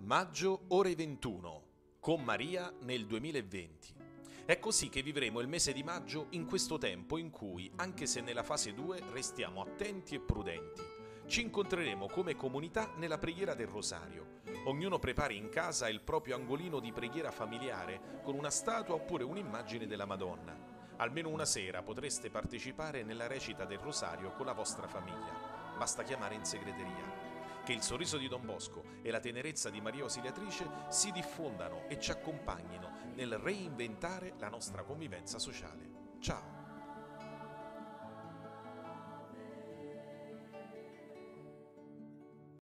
Maggio, ore 21, con Maria nel 2020. È così che vivremo il mese di maggio in questo tempo in cui, anche se nella fase 2, restiamo attenti e prudenti. Ci incontreremo come comunità nella preghiera del Rosario. Ognuno prepari in casa il proprio angolino di preghiera familiare con una statua oppure un'immagine della Madonna. Almeno una sera potreste partecipare nella recita del Rosario con la vostra famiglia. Basta chiamare in segreteria. Che il sorriso di Don Bosco e la tenerezza di Maria Ausiliatrice si diffondano e ci accompagnino nel reinventare la nostra convivenza sociale. Ciao!